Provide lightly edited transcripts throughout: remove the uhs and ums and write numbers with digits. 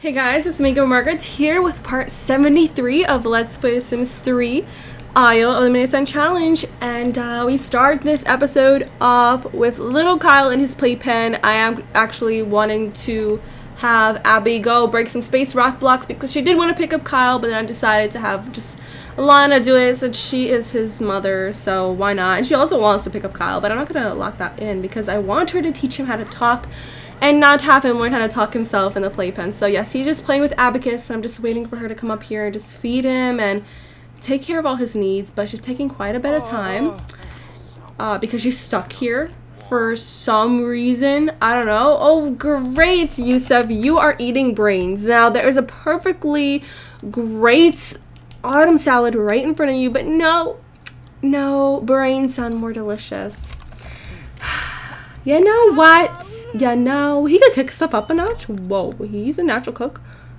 Hey guys, it's Miko Margaret here with part 73 of Let's Play Sims 3 Isle Elimination Challenge, and we start this episode off with little Kyle in his playpen. I am actually wanting to have Abby go break some space rock blocks because she did want to pick up Kyle, but then I decided to have just Lana do it since she is his mother, so why not? And she also wants to pick up Kyle, but I'm not going to lock that in because I want her to teach him how to talk and not have him learn how to talk himself in the playpen. So yes, he's just playing with Abacus, and I'm just waiting for her to come up here and just feed him and take care of all his needs, but she's taking quite a bit of time because she's stuck here for some reason. I don't know. Oh, great, Yusuf, you are eating brains. Now, there is a perfectly great autumn salad right in front of you, but no, brains sound more delicious. You know what? You know, he could kick stuff up a notch. Whoa, he's a natural cook.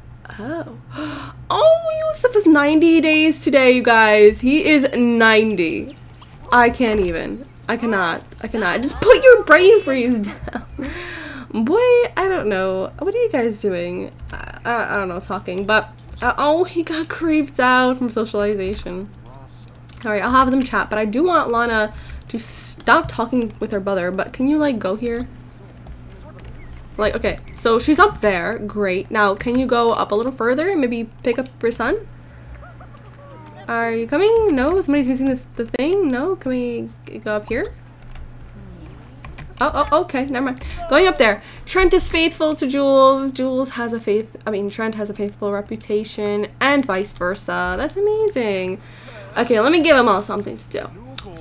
Oh, Yusuf is 90 days today, you guys. He is 90. I can't even. I cannot. Just put your brain freeze down. Boy, I don't know. What are you guys doing? I don't know, talking, but oh, he got creeped out from socialization. Alright, I'll have them chat, but I do want Lana to stop talking with her brother, but can you, like, go here? Like, okay, so she's up there. Great. Now, can you go up a little further and maybe pick up your son? Are you coming? No? Somebody's using the thing? No? Can we go up here? Oh, okay, never mind. Going up there. Trent is faithful to Jules. Trent has a faithful reputation, and vice versa. That's amazing. Okay, let me give them all something to do.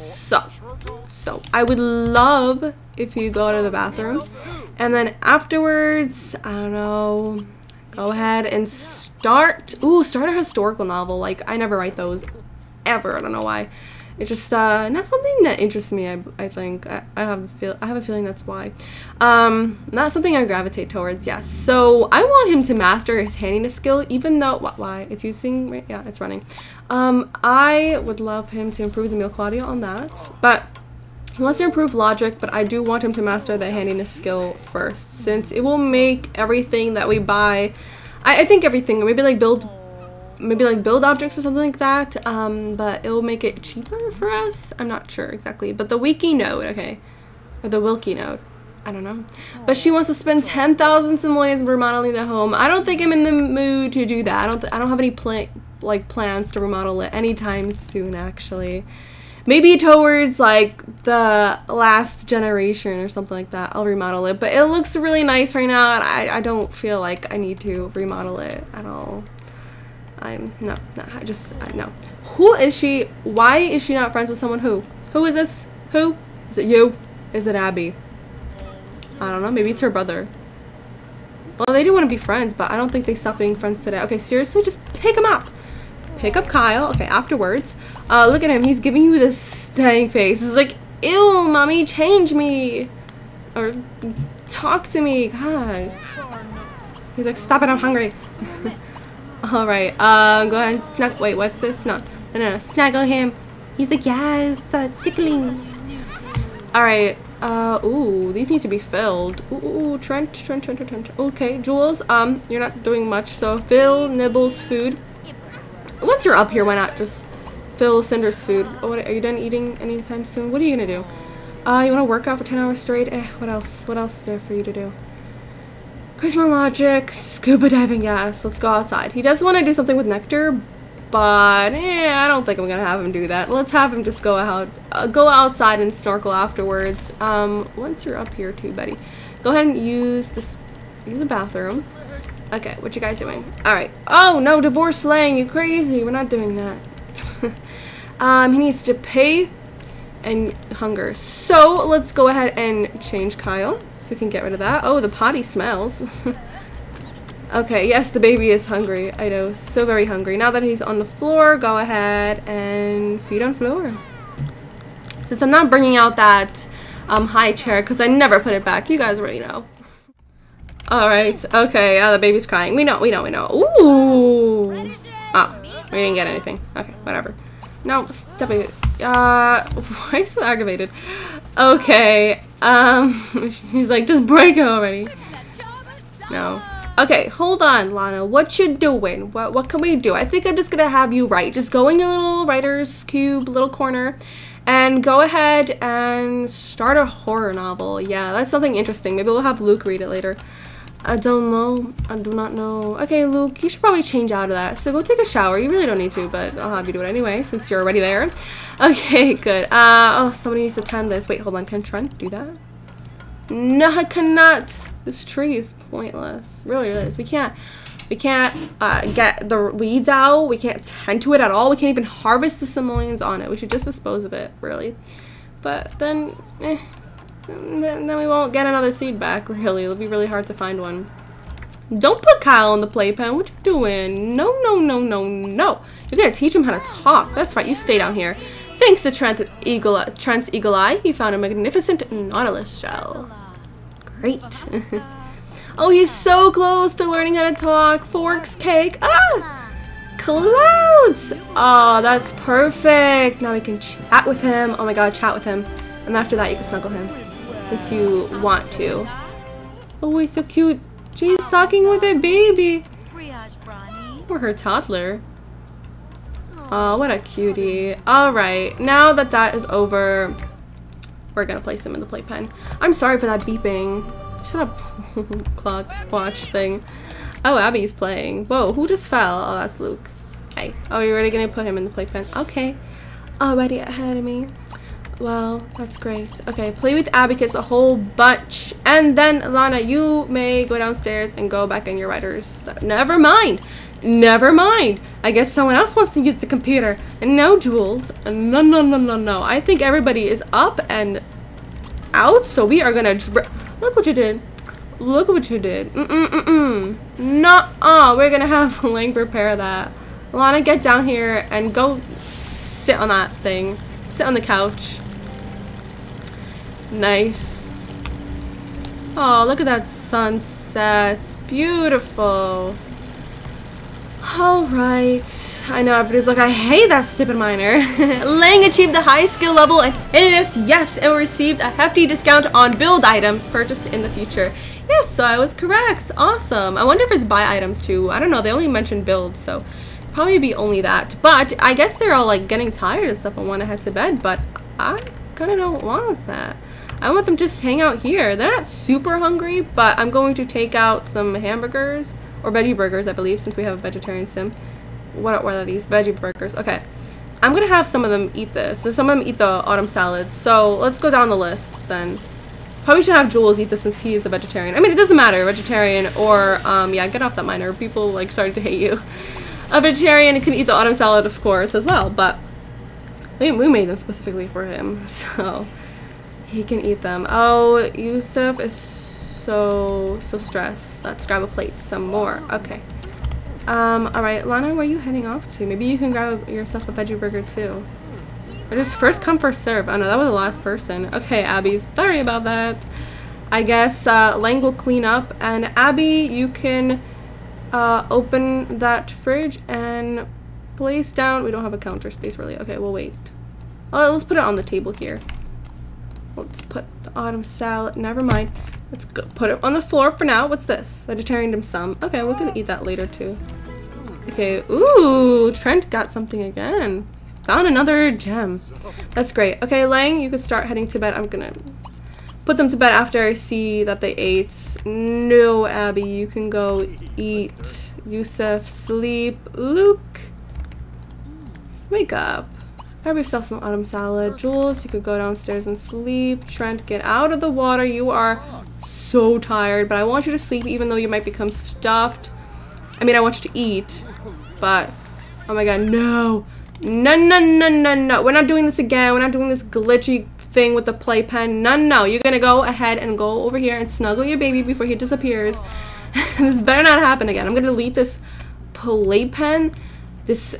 So I would love if you go to the bathroom, and then afterwards, I don't know, go ahead and start a historical novel. Like, I never write those ever. I don't know why. It's just not something that interests me. I think I have a feeling that's why. Not something I gravitate towards. Yes. So I want him to master his handiness skill, even though why it's using, yeah, it's running. I would love him to improve the meal quality on that, but he wants to improve logic. But I do want him to master the handiness skill first, since it will make everything that we buy. I think everything, maybe like build objects or something like that, but it will make it cheaper for us. I'm not sure exactly, but the Wiki node, okay, or the Wilkie node, I don't know. But she wants to spend 10,000 simoleons remodeling the home. I don't think I'm in the mood to do that. I don't have any plans to remodel it anytime soon, actually. Maybe towards like the last generation or something like that, I'll remodel it. But it looks really nice right now, and I don't feel like I need to remodel it at all. No. Who is she? Why is she not friends with someone who? Who is this? Who? Is it you? Is it Abby? I don't know, maybe it's her brother. Well, they do want to be friends, but I don't think they stopped being friends today. Okay, seriously, just pick him up. Pick up Kyle. Okay, afterwards. Look at him, he's giving you this stank face. He's like, ew, mommy, change me. Or talk to me, God. He's like, stop it, I'm hungry. Alright, go ahead and snuggle. Wait, what's this? No, snuggle him. He's like, yes, tickling. Alright, ooh, these need to be filled. Ooh, Trent. Okay, Jules, you're not doing much, so fill Nibbles' food. Once you're up here, why not just fill Cinder's food? Oh, what, are you done eating anytime soon? What are you gonna do? You wanna work out for 10 hours straight? What else? What else is there for you to do? Charisma logic, scuba diving, yes, let's go outside. He does want to do something with nectar, but I don't think I'm gonna have him do that. Let's have him just go outside and snorkel afterwards. Once you're up here too, buddy, go ahead and use the bathroom. Okay, what you guys doing? Alright. Oh no, divorce slaying, you crazy, we're not doing that. He needs to pay and hunger, so let's go ahead and change Kyle so we can get rid of that. Oh, the potty smells. Okay, yes, the baby is hungry. I know, so very hungry. Now that he's on the floor, go ahead and feed on floor. Since I'm not bringing out that high chair because I never put it back, you guys already know. Alright, okay, the baby's crying. We know. Ooh! Oh, we didn't get anything. Okay, whatever. No, stop it. Why are you so aggravated? Okay, he's like, just break it already. No. Okay, hold on, Lana. What you doing? What can we do? I think I'm just gonna have you write. Just go in your little writer's cube, little corner, and go ahead and start a horror novel. Yeah, that's something interesting. Maybe we'll have Luke read it later. I don't know. I do not know. Okay, Luke, you should probably change out of that. So go take a shower. You really don't need to, but I'll have you do it anyway since you're already there. Okay, good. Oh, somebody needs to tend this. Wait, hold on. Can Trent do that? No, I cannot. This tree is pointless. Really is. We can't get the weeds out. We can't tend to it at all. We can't even harvest the simoleons on it. We should just dispose of it, really. But then, then we won't get another seed back, really. It'll be really hard to find one. Don't put Kyle in the playpen. What you doing? No, no, no, no, no. You're gonna teach him how to talk. That's right. You stay down here. Thanks to Trent's eagle eye, he found a magnificent nautilus shell. Great. Oh, he's so close to learning how to talk. Forks, cake. Ah! Clouds! Oh, that's perfect. Now we can chat with him. Oh my god, chat with him. And after that, you can snuggle him. Since you want to. Oh, he's so cute. She's talking with a baby. Or her toddler. Oh, what a cutie. Alright, now that that is over, we're gonna place him in the playpen. I'm sorry for that beeping. Shut up, clock watch thing. Oh, Abby's playing. Whoa, who just fell? Oh, that's Luke. Hey. Oh, you're already gonna put him in the playpen. Okay. Already ahead of me. Well, that's great. Okay, play with Abacus a whole bunch. And then, Lana, you may go downstairs and go back in your writer's. Never mind. Never mind. I guess someone else wants to use the computer. And no, Jules. No, no, no, no, no. I think everybody is up and out, so we are gonna look what you did. Look what you did. Nuh-uh. We're gonna have Lang prepare that. Lana, get down here and go sit on that thing. Sit on the couch. Nice. Oh, look at that sunset. It's beautiful. Alright. I know everybody's like, I hate that stupid miner. Lang achieved the high skill level and yes, and received a hefty discount on build items purchased in the future. Yes, so I was correct. Awesome. I wonder if it's buy items too. I don't know. They only mentioned build, so probably be only that. But I guess they're all like getting tired and stuff and want to head to bed, but I kind of don't want that. I want them to just hang out here. They're not super hungry, but I'm going to take out some hamburgers. Or veggie burgers, I believe, since we have a vegetarian sim. What are these? Veggie burgers. Okay. I'm gonna have some of them eat this. So some of them eat the autumn salad. So let's go down the list then. Probably should have Jules eat this since he is a vegetarian. I mean, it doesn't matter, vegetarian or, yeah, get off that miner. People, like, started to hate you. A vegetarian can eat the autumn salad, of course, as well, but we made them specifically for him, so he can eat them. Oh, Yusuf is so stressed. Let's grab a plate some more. Okay. Alright, Lana, where are you heading off to? Maybe you can grab yourself a veggie burger too. Or just first come, first serve. Oh no, that was the last person. Okay, Abby, sorry about that. I guess Lang will clean up, and Abby, you can open that fridge and place down. We don't have a counter space really. Okay, we'll wait. Let's put it on the table here. Let's put the autumn salad. Never mind. Let's go put it on the floor for now. What's this? Vegetarian dim sum. Okay, we're gonna eat that later too. Okay. Ooh, Trent got something again. Found another gem. That's great. Okay, Lang, you can start heading to bed. I'm gonna put them to bed after I see that they ate. No, Abby, you can go eat. Yusuf, sleep. Luke, wake up. Grab yourself some autumn salad. Jules, you could go downstairs and sleep. Trent, get out of the water. You are so tired, but I want you to sleep even though you might become stuffed. I mean, I want you to eat, but oh my god, no. No, no, no, no, no. We're not doing this again. We're not doing this glitchy thing with the playpen. No, no. You're gonna go ahead and go over here and snuggle your baby before he disappears. This better not happen again. I'm gonna delete this playpen. This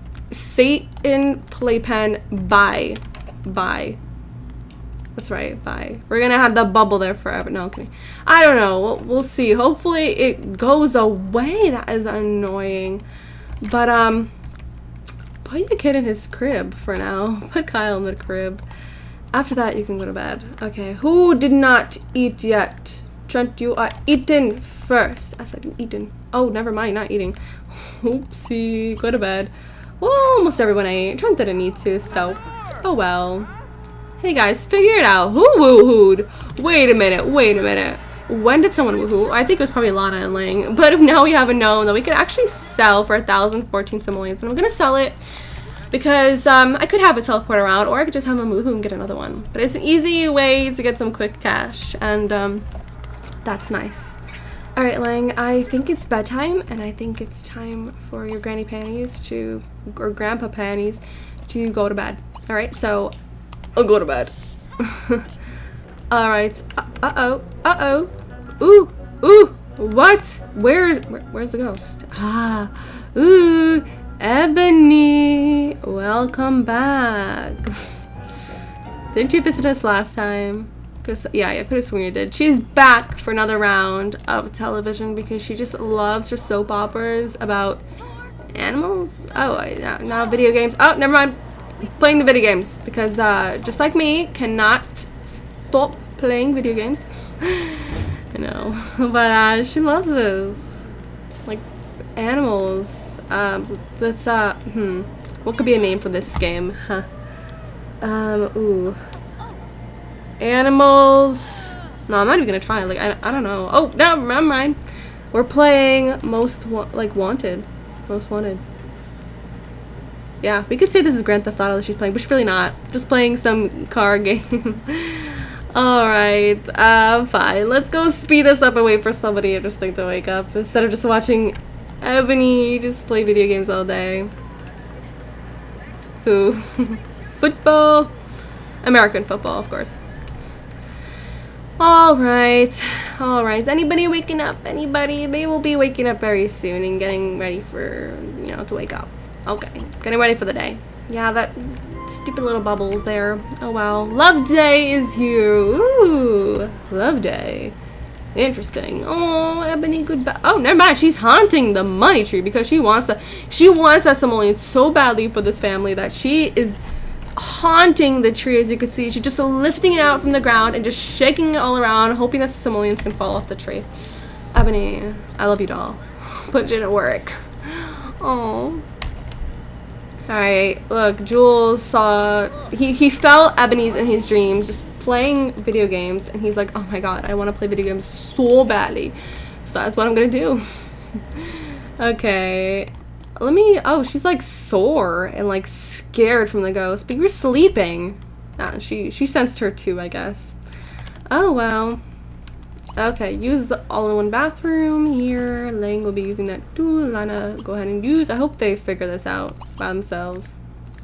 Satan playpen. Bye. Bye. That's right. Bye. We're gonna have the bubble there forever. No, I'm kidding. I don't know. We'll see. Hopefully it goes away. That is annoying. But, put your kid in his crib for now. Put Kyle in the crib. After that, you can go to bed. Okay. Who did not eat yet? Trent, you are eating first. I said you eating. Oh, never mind, not eating. Oopsie, go to bed. Well, almost everyone ate. Trent didn't need to, so oh well. Hey guys, figure it out. Who woohooed? Wait a minute, wait a minute. When did someone woohoo? I think it was probably Lana and Lang. But now we haven't known that we could actually sell for 1,014 simoleons. And I'm gonna sell it because I could have a teleport around, or I could just have a woohoo and get another one. But it's an easy way to get some quick cash, and that's nice. Alright, Lang, I think it's bedtime, and I think it's time for your granny panties to, or grandpa panties, to go to bed. Alright, so I'll go to bed. Alright. Uh-oh. Ooh. What? Where's the ghost? Ah. Ooh. Ebony. Welcome back. Didn't you visit us last time? Yeah, I could have sworn you did. She's back for another round of television because she just loves her soap operas about animals. Oh, now video games. Oh, never mind. Playing the video games because just like me, cannot stop playing video games. I know, but she loves this, like animals. That's what could be a name for this game? Huh? Ooh, animals. No, I'm not even gonna try. Like I don't know. Oh no, never mind. We're playing Most Wanted. Yeah, we could say this is Grand Theft Auto that she's playing, but she's really not. Just playing some car game. Alright, fine. Let's go speed this up and wait for somebody interesting to wake up instead of just watching Ebony just play video games all day. Who? Football? American football, of course. Alright. Anybody waking up? Anybody? They will be waking up very soon and getting ready for, you know, to wake up. Okay, getting ready for the day. Yeah, that stupid little bubbles there. Oh wow. Love Day is here. Ooh, Love Day. Interesting. Oh, Ebony, goodbye. Oh, never mind. She's haunting the money tree because she wants that simoleon so badly for this family that she is haunting the tree. As you can see, she's just lifting it out from the ground and just shaking it all around, hoping that the simoleons can fall off the tree. Ebony, I love you, doll, but it didn't work. Oh. Alright, look, Jules saw, he felt Ebony's in his dreams, just playing video games, and he's like, oh my god, I want to play video games so badly. So that's what I'm gonna do. Okay, let me, oh, she's like sore and like scared from the ghost, but you're sleeping. Nah, she sensed her too, I guess. Oh, well. Okay, use the all-in-one bathroom here. Lang will be using that too. Lana, go ahead and use. I hope they figure this out by themselves.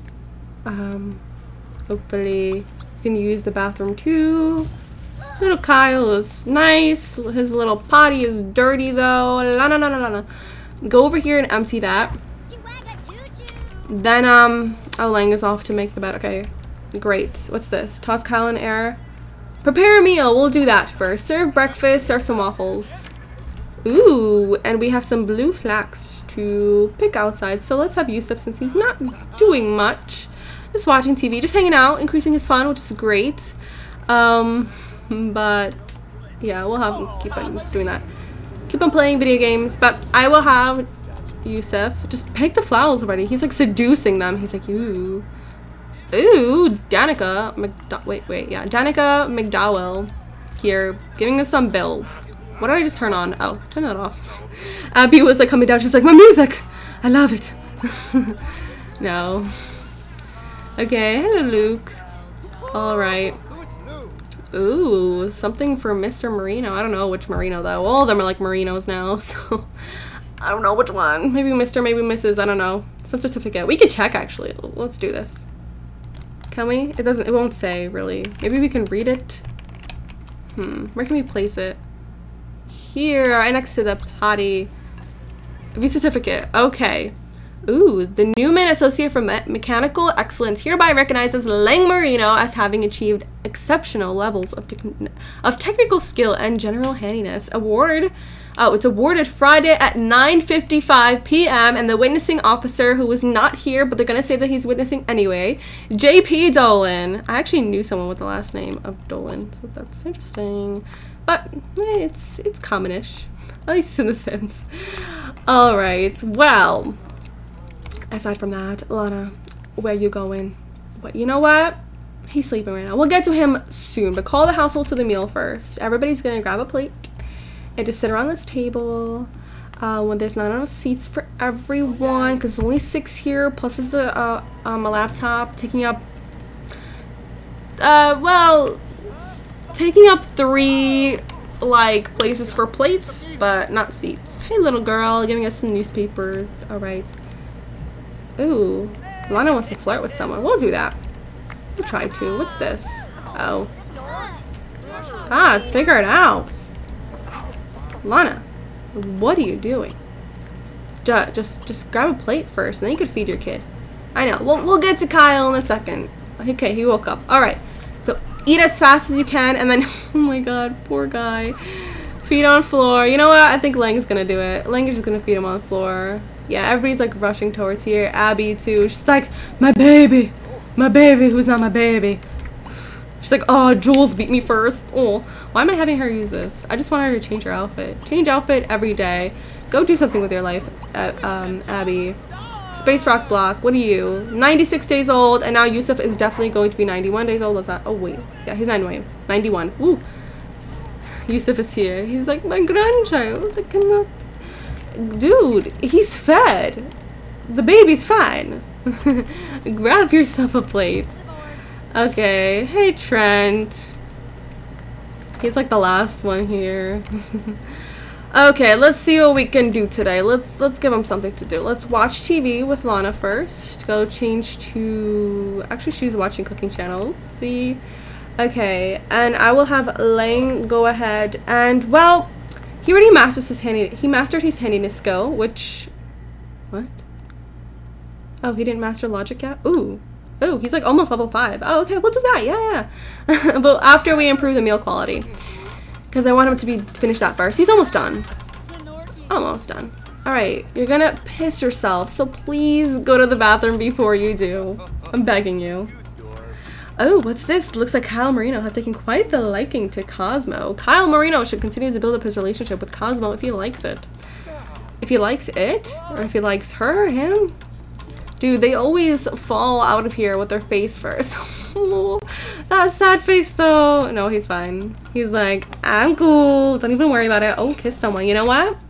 Hopefully you can use the bathroom too. Little Kyle is nice. His little potty is dirty though. Lana. Go over here and empty that. Then oh, Lang is off to make the bed. Okay, great. What's this? Toss Kyle in air. Prepare a meal. We'll do that first. Serve breakfast or some waffles. Ooh, and we have some blue flax to pick outside. So let's have Yusuf since he's not doing much. Just watching TV, just hanging out, increasing his fun, which is great. But yeah, we'll have him keep on doing that. Keep on playing video games. But I will have Yusuf just pick the flowers already. He's like seducing them. He's like, ooh. Ooh, Danica Danica McDowell here, giving us some bills. What did I just turn on? Oh, turn that off. Abby was like coming down, she's like, my music! I love it. No. Okay, hello Luke. Alright. Ooh, something for Mr. Marino. I don't know which Marino though. All of them are like Marinos now, so I don't know which one. Maybe Mr., maybe Mrs., I don't know. Some certificate. We could check actually. Let's do this. Can we? It won't say, really. Maybe we can read it? Where can we place it? Here, right next to the potty. View certificate. Okay. Ooh, the Newman Associate for Mechanical Excellence hereby recognizes Lang Marino as having achieved exceptional levels of technical skill and general handiness. Award. Oh, it's awarded Friday at 9:55 p.m. and the witnessing officer who was not here, but they're gonna say that he's witnessing anyway, JP Dolan. I actually knew someone with the last name of Dolan, so that's interesting. but it's commonish. At least in The Sims. Alright, well, aside from that, Lana, where you going? But you know what? He's sleeping right now. We'll get to him soon, but call the household to the meal first. Everybody's gonna grab a plate and just sit around this table when there's not enough seats for everyone, because there's only 6 here, plus there's a laptop taking up, taking up 3 like places for plates, but not seats. Hey, little girl, giving us some newspapers. All right. Ooh, Lana wants to flirt with someone. We'll do that. We'll try to. What's this? Oh. God, figure it out. Lana, what are you doing? Just grab a plate first, and then you could feed your kid. I know. We'll get to Kyle in a second. Okay, he woke up. All right. So eat as fast as you can, and then oh my God, poor guy. Feed on floor. You know what? I think Lang's gonna do it. Lang is just gonna feed him on the floor. Yeah, everybody's like rushing towards here. Abby too. She's like, my baby, who's not my baby. She's like, oh, Jules beat me first. Oh, why am I having her use this? I just want her to change her outfit. Change outfit every day. Go do something with your life, Abby. Space Rock Block, what are you? 96 days old, and now Yusuf is definitely going to be 91 days old. Is that? Oh wait, yeah, he's 91. Woo. Yusuf is here. He's like, my grandchild. I cannot. Dude, he's fed. The baby's fine. Grab yourself a plate. Okay, hey Trent. He's like the last one here. Okay, let's see what we can do today. Let's give him something to do. Let's watch TV with Lana first. Go change to, actually she's watching Cooking Channel. See, okay, and I will have Lang go ahead and, well, he already mastered his handiness skill, which, what? Oh, he didn't master logic yet. Ooh, he's like almost level 5. Oh, okay, we'll do that. Yeah. But after we improve the meal quality. Because I want him to finish that first. He's almost done. Almost done. Alright, you're gonna piss yourself, so please go to the bathroom before you do. I'm begging you. Oh, what's this? Looks like Kyle Marino has taken quite the liking to Cosmo. Kyle Marino should continue to build up his relationship with Cosmo if he likes it. If he likes it, or if he likes her, him. Dude, they always fall out of here with their face first. Oh, that sad face though. No, he's fine. He's like, I'm cool. Don't even worry about it. Oh, kiss someone. You know what?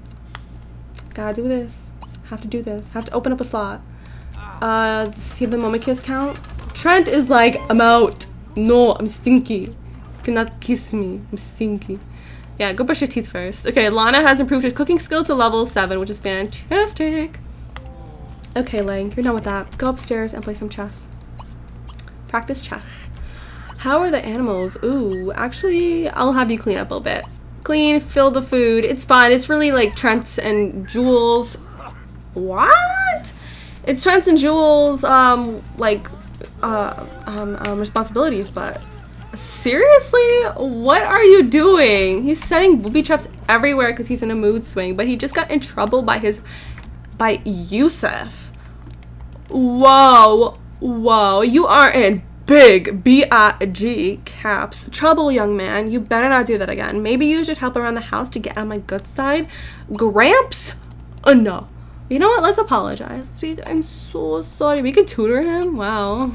Gotta do this. Have to do this. Have to open up a slot. See the moment kiss count? Trent is like, I'm out. No, I'm stinky. You cannot kiss me. I'm stinky. Yeah, go brush your teeth first. Okay, Lana has improved his cooking skill to level 7, which is fantastic. Okay, Lang, you're done with that. Go upstairs and play some chess. Practice chess. How are the animals? Ooh, actually, I'll have you clean up a little bit. Clean, fill the food. It's fine. It's really like Trent's and Jules. What? It's Trent's and Jules, responsibilities, but seriously? What are you doing? He's setting booby traps everywhere because he's in a mood swing, but he just got in trouble by Yusuf. Whoa, you are in big B-I-G caps trouble, young man. You better not do that again. Maybe you should help around the house to get on my good side. Gramps? No. You know what? Let's apologize. I'm so sorry. We can tutor him? Wow.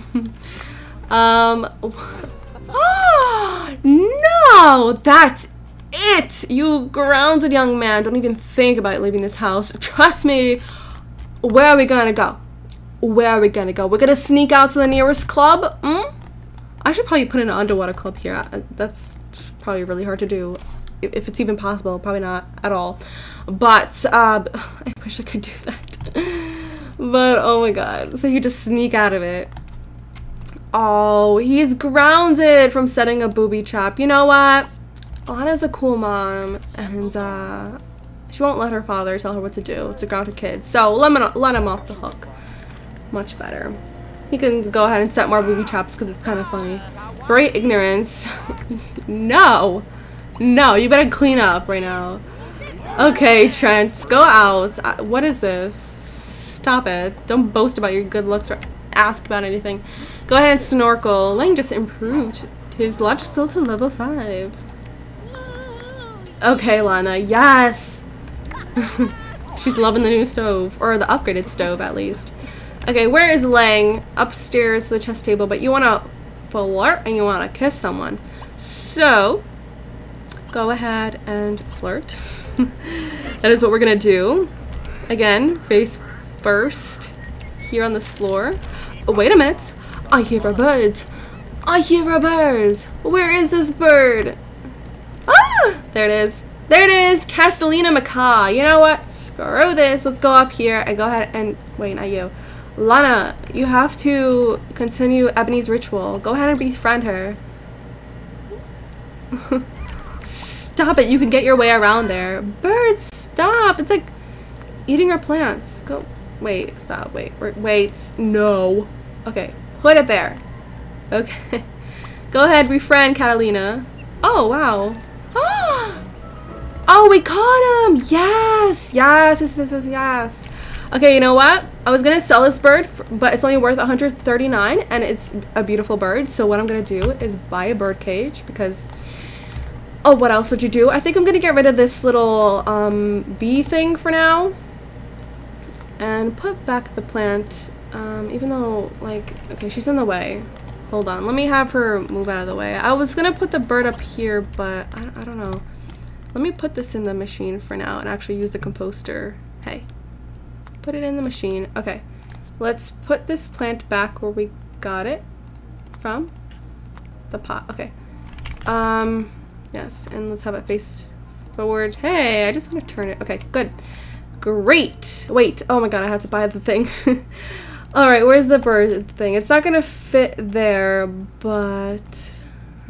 No, that's it. You grounded young man. Don't even think about leaving this house. Trust me. Where are we gonna go? Where are we gonna go? We're gonna sneak out to the nearest club? I should probably put in an underwater club here. That's probably really hard to do. If it's even possible. Probably not at all. But, I wish I could do that. But, oh my god. So you just sneak out of it. Oh, he's grounded from setting a booby trap. You know what? Lana's a cool mom. And, she won't let her father tell her what to do to ground her kids. So let him off the hook. Much better. He can go ahead and set more booby traps because it's kind of funny. Great ignorance. No, you better clean up right now. Okay, Trent, go out. What is this? Stop it. Don't boast about your good looks or ask about anything. Go ahead and snorkel. Lang just improved his logic skill to level 5. Okay, Lana, yes! She's loving the new stove, or the upgraded stove at least. Okay, where is Lang? Upstairs to the chess table, but you want to flirt and you want to kiss someone. So, go ahead and flirt. That is what we're going to do. Again, face first here on this floor. Oh, wait a minute. I hear a bird. I hear a bird. Where is this bird? Ah! There it is. There it is. Catalina Macaw. You know what? Screw this. Let's go up here and go ahead and... Wait, not you. Lana, you have to continue Ebony's ritual. Go ahead and befriend her. Stop it. You can get your way around there. Birds, stop. It's like eating our plants. Go. Wait, stop. Wait. No. Okay. Put it there. Okay. Go ahead, befriend Catalina. Oh, wow. Oh, we caught him. Yes. Yes, yes, yes, yes, yes. Okay, you know what? I was gonna sell this bird, but it's only worth 139, and it's a beautiful bird. So what I'm gonna do is buy a bird cage because... Oh, what else would you do? I think I'm gonna get rid of this little bee thing for now, and put back the plant. Even though, like, okay, she's in the way. Hold on, let me have her move out of the way. I was gonna put the bird up here, but I don't know. Let me put this in the machine for now and actually use the composter. Hey. Put it in the machine. Okay. Let's put this plant back where we got it from. The pot. Okay. Yes. And let's have it face forward. Hey, I just want to turn it. Okay, good. Great. Wait. Oh my god, I had to buy the thing. Alright, where's the bird thing? It's not going to fit there, but...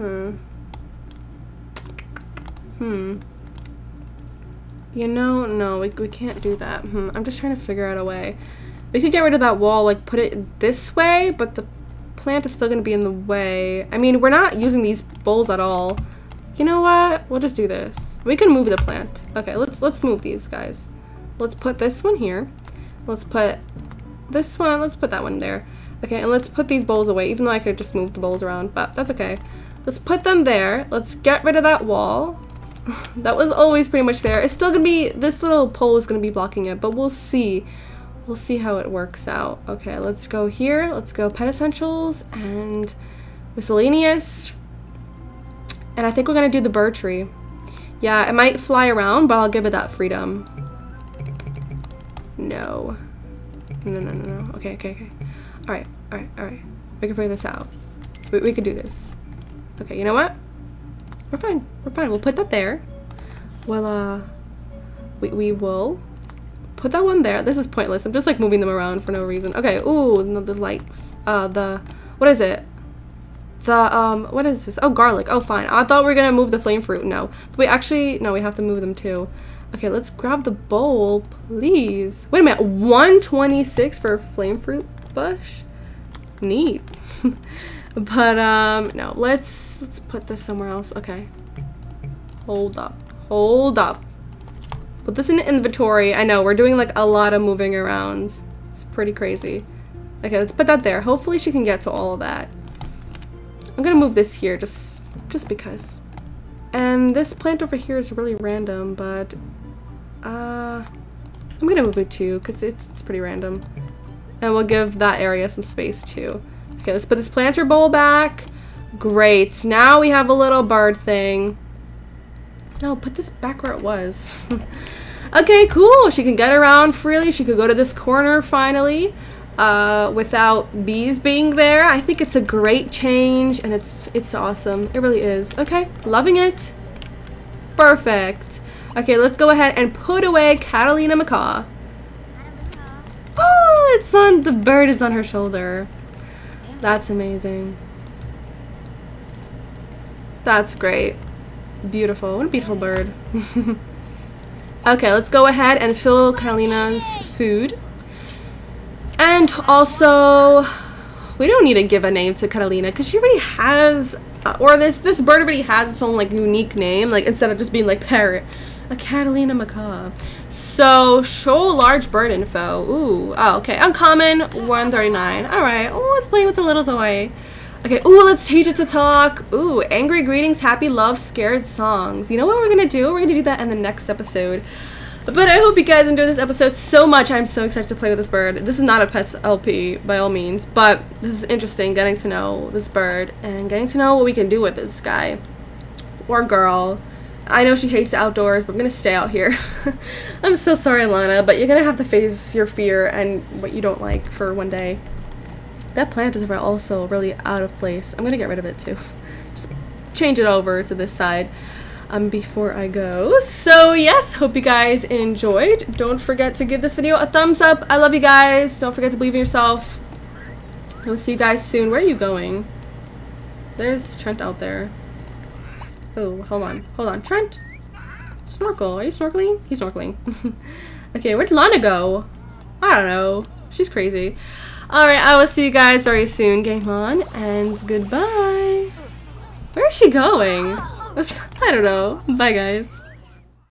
You know, no, we can't do that. I'm just trying to figure out a way. We could get rid of that wall, like put it this way, but the plant is still going to be in the way. I mean, we're not using these bowls at all. You know what? We'll just do this. We can move the plant. Okay, let's move these guys. Let's put this one here. Let's put this one. Let's put that one there. Okay, and let's put these bowls away, even though I could just move the bowls around, but that's okay. Let's put them there. Let's get rid of that wall. That was always pretty much there. It's still gonna be, this little pole is gonna be blocking it, but we'll see. We'll see how it works out. Okay, let's go here. Let's go pet essentials and miscellaneous. And I think we're gonna do the bird tree. Yeah, it might fly around, but I'll give it that freedom. No. No. Okay. Alright. We can figure this out. We can do this. Okay, you know what? We're fine. We'll put that there. Well, we will put that one there. This is pointless. I'm just like moving them around for no reason. Okay, ooh, no, the light, what is it? What is this? Oh, garlic. Oh, fine. I thought we were gonna move the flame fruit. No. But we actually, no, we have to move them too. Okay, let's grab the bowl, please. Wait a minute, 126 for a flame fruit bush? Neat. But, no, let's put this somewhere else. Okay. Hold up. Put this in the inventory. I know, we're doing like a lot of moving around. It's pretty crazy. Okay, let's put that there. Hopefully she can get to all of that. I'm gonna move this here just because. And this plant over here is really random, but I'm gonna move it too because it's pretty random. And we'll give that area some space too. Okay, let's put this planter bowl back. Great. Now we have a little bird thing. No, put this back where it was. Okay, cool. She can get around freely. She could go to this corner finally without bees being there. I think it's a great change and it's awesome. It really is. Okay, loving it. Perfect. Okay, let's go ahead and put away Catalina Macaw. Oh, it's on, the bird is on her shoulder. That's amazing. That's great. Beautiful. What a beautiful bird. Okay, let's go ahead and fill Catalina's food. And also, we don't need to give a name to Catalina because she already has, or this bird already has its own like unique name, like instead of just being like parrot. A Catalina Macaw. So, show large bird info. Ooh. Oh, okay. Uncommon, 139. Alright. Oh, let's play with the little toy. Okay, ooh, let's teach it to talk. Ooh, angry greetings, happy love, scared songs. You know what we're gonna do? We're gonna do that in the next episode. But I hope you guys enjoyed this episode so much. I'm so excited to play with this bird. This is not a pets LP by all means, but this is interesting, getting to know this bird and getting to know what we can do with this guy or girl. I know she hates the outdoors, but I'm gonna stay out here. I'm so sorry, Lana, but you're gonna have to face your fear and what you don't like for one day. That plant is also really out of place. I'm gonna get rid of it too. Just change it over to this side before I go. So yes, hope you guys enjoyed. Don't forget to give this video a thumbs up. I love you guys. Don't forget to believe in yourself. I'll see you guys soon. Where are you going? There's Trent out there. Oh, hold on. Trent! Snorkel. Are you snorkeling? He's snorkeling. Okay, where'd Lana go? I don't know. She's crazy. Alright, I will see you guys very soon. Game on, and goodbye. Where is she going? I don't know. Bye, guys.